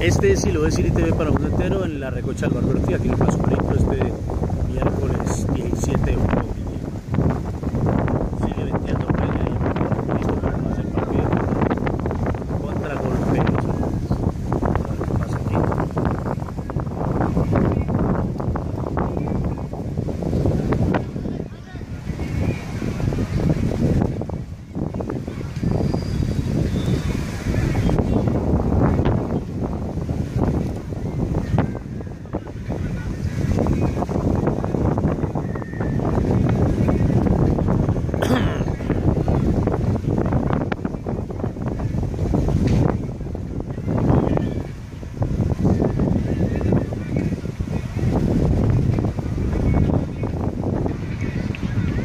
Este es Siloé City TV para mundo entero en la Recocha del Barrio Ortiz, aquí en el Paso Marito, este miércoles 17 de julio. Sigue venteando playa y listo para que pase el partido. Contragolpe. A ver qué pasa aquí.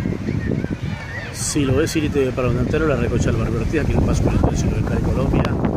Siloé City TV para mundo entero, la Recocha del Barrio Ortiz, aquí en el Paso Marito de Siloé, Cali, Colombia.